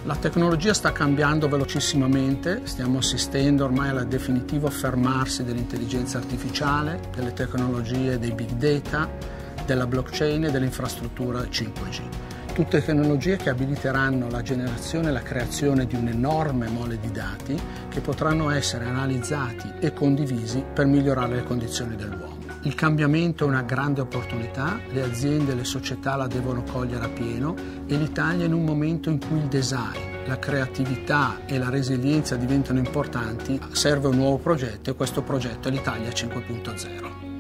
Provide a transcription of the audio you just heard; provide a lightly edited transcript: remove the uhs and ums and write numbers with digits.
La tecnologia sta cambiando velocissimamente, stiamo assistendo ormai al definitivo affermarsi dell'intelligenza artificiale, delle tecnologie dei big data, della blockchain e dell'infrastruttura 5G. Tutte tecnologie che abiliteranno la generazione e la creazione di un'enorme mole di dati che potranno essere analizzati e condivisi per migliorare le condizioni dell'uomo. Il cambiamento è una grande opportunità, le aziende e le società la devono cogliere appieno e l'Italia in un momento in cui il design, la creatività e la resilienza diventano importanti, serve un nuovo progetto e questo progetto è l'Italia 5.0.